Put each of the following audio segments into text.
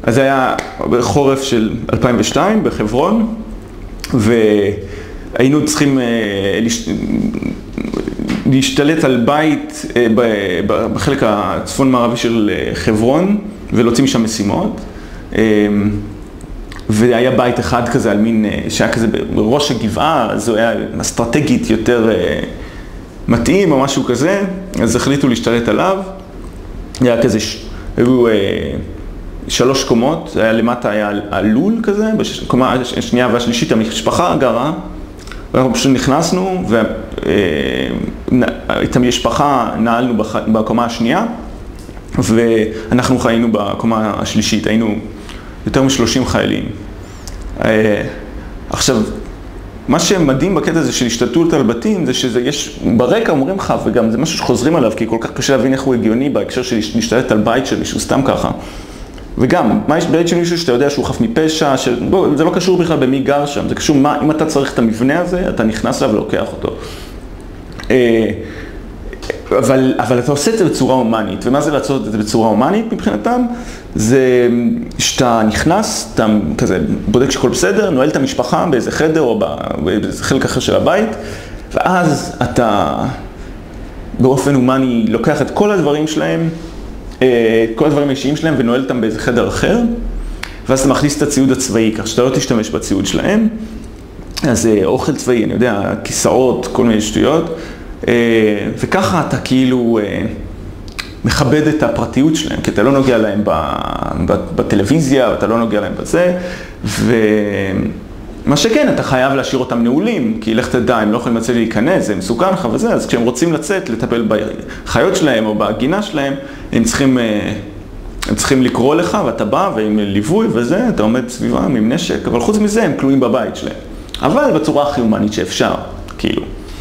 אז זה היה בחורף של 2002 בחברון, והיינו צריכים להשתלט על בית בחלק הצפון מערבי של חברון, ולהוציא משם משימות. והיה בית אחד כזה על מין, שהיה כזה בראש הגבעה, אז הוא היה אסטרטגית יותר מתאים או משהו כזה, אז החליטו להשתלט עליו. היה כזה, היו 3 קומות, היה למטה היה הלול כזה, בקומה השנייה והשלישית המשפחה גרה, ואנחנו פשוט נכנסנו, ואת המשפחה נעלנו בקומה השנייה, ואנחנו חיינו בקומה השלישית, היינו יותר מ-30 חיילים. עכשיו, מה שמדהים בקטע הזה של השתלטות על בתים, זה שיש, ברקע אומרים לך, וגם זה משהו שחוזרים עליו, כי כל כך קשה להבין איך הוא הגיוני בהקשר של להשתלט על בית של מישהו, סתם ככה. וגם, מה יש בית של מישהו שאתה יודע שהוא חף מפשע, זה לא קשור בכלל במי גר שם, זה קשור אם אתה צריך את המבנה הזה, אתה נכנס אליו ולוקח אותו. אבל אתה עושה את זה בצורה הומנית, ומה זה לעשות את זה בצורה הומנית מבחינתם? זה שאתה נכנס, אתה כזה בודק שכל בסדר, נועל את המשפחה באיזה חדר או באיזה חלק אחר של הבית, ואז אתה באופן הומני לוקח את כל הדברים שלהם, כל הדברים האישיים שלהם ונועל אותם באיזה חדר אחר, ואז אתה מכניס את הציוד הצבאי, כך שאתה לא תשתמש בציוד שלהם. אז אוכל צבאי, אני יודע, כיסאות, כל מיני שטויות, וככה אתה כאילו מכבד את הפרטיות שלהם, כי אתה לא נוגע להם בטלוויזיה, ואתה לא נוגע להם בזה, ומה שכן, אתה חייב להשאיר אותם נעולים, כי לך תדע, הם לא יכולים לצאת להיכנס, זה מסוכן לך וזה, אז כשהם רוצים לצאת, לטפל בחיות שלהם או בגינה שלהם, הם צריכים לקרוא לך, ואתה בא, ועם ליווי וזה, אתה עומד סביבם עם נשק, אבל חוץ מזה הם כלואים בבית שלהם. אבל בצורה הכי הומנית שאפשר, כאילו.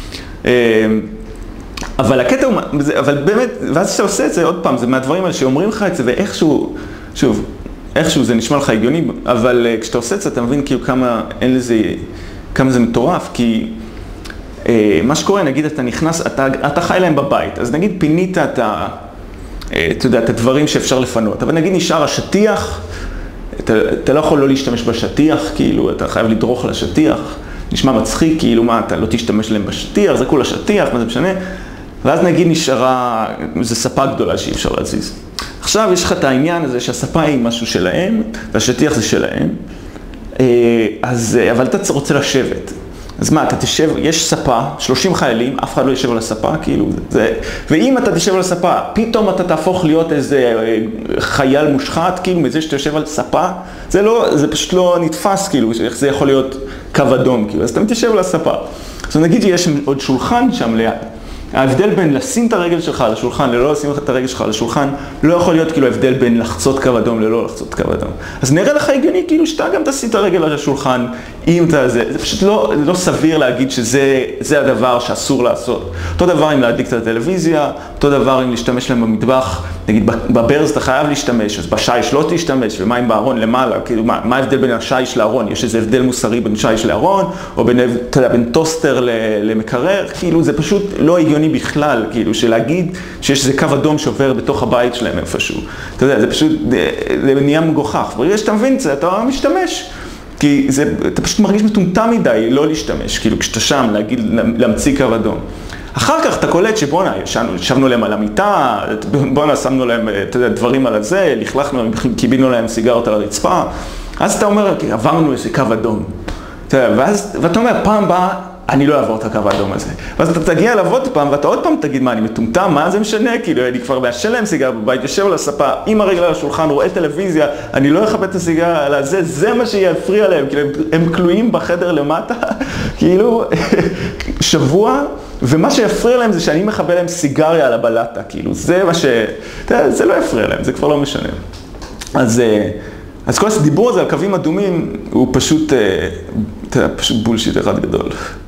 אבל הקטע הוא, אבל באמת, ואז שאתה עושה את זה, עוד פעם, זה מהדברים האלה שאומרים לך את זה, ואיכשהו, שוב, איכשהו זה נשמע לך הגיוני, אבל כשאתה עושה את זה, אתה מבין כאילו כמה זה מטורף, כי מה שקורה, נגיד אתה נכנס, אתה חי להם בבית, אז נגיד פינית אתה יודע, את הדברים שאפשר לפנות, אבל נגיד נשאר השטיח, אתה לא יכול לא להשתמש בשטיח, כאילו, אתה חייב לדרוך על השטיח, נשמע מצחיק, כאילו מה, אתה לא תשתמש להם בשטיח, זה כולה שטיח, מה זה משנה? ואז נגיד נשארה, זו ספה גדולה שאי אפשר להזיז. עכשיו יש לך את העניין הזה שהספה היא משהו שלהם, והשטיח זה שלהם, אבל אתה רוצה לשבת. אז מה, אתה תשב, יש ספה, 30 חיילים, אף אחד לא ישב על הספה, כאילו, ואם אתה תשב על הספה, פתאום אתה תהפוך להיות איזה חייל מושחת, כאילו, מזה שאתה יושב על ספה, זה פשוט לא נתפס, כאילו, איך זה יכול להיות קו אדום, כאילו, אז אתה מתיישב על הספה. אז נגיד שיש עוד שולחן שם ליד. ההבדל בין לשים את הרגל שלך על השולחן ללא לשים את הרגל שלך על השולחן, לא יכול להיות כאילו ההבדל בין לחצות קו אדום ללא לחצות קו אדום. אז נראה לך הגיוני כאילו שאתה גם תשים את הרגל על השולחן, אם אתה זה פשוט לא סביר להגיד שזה הדבר שאסור לעשות. אותו דבר אם להדליק את הטלוויזיה, אותו דבר אם להשתמש להם במטבח, נגיד בברז אתה חייב להשתמש, אז בשיש לא תשתמש, ומה אם בארון למעלה, כאילו מה ההבדל בין השיש לארון? יש איזה הבדל מוסרי בין שיש לארון, או בין טוסטר למקרר, כאילו זה פשוט לא הגיוני בכלל, כאילו שלהגיד שיש איזה קו אדום שעובר בתוך הבית שלהם איפשהו. אתה יודע, זה פשוט, זה נהיה מגוחך. ברגע שאתה מבין את זה, אתה משתמש. כי אתה פשוט מרגיש מטומטם מדי לא להשתמש, כאילו כשאתה שם להמציא קו אדום. אחר כך אתה קולט שבונה, ישבנו להם על המיטה, בונה, שמנו להם דברים על הזה, לכלכנו, קיבינו להם סיגרות על הרצפה, אז אתה אומר, עברנו איזה קו אדום. ואתה אומר, פעם באה, אני לא אעבור את הקו האדום הזה. ואז אתה תגיע אליו עוד פעם, ואתה עוד פעם תגיד, מה, אני מטומטם, מה זה משנה? כאילו, אני כבר מאשל להם סיגר בבית, יושב על הספה, עם הרגל על השולחן, רואה טלוויזיה, אני לא אכבד את הסיגר על הזה, זה מה שיפריע להם, כאילו, הם כלואים בחדר למטה, כאילו, שבוע, ומה שיפריע להם זה שאני מכבה להם סיגריה על הבלטה, כאילו, זה מה זה לא יפריע להם, זה כבר לא משנה. אז כל הדיבור הזה על קווים אדומים הוא פשוט בולשיט אחד גדול.